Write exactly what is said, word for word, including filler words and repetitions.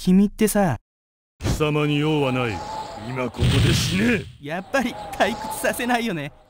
君ってさ、 貴様に用はない。今ここで死ね。 やっぱり退屈させないよね。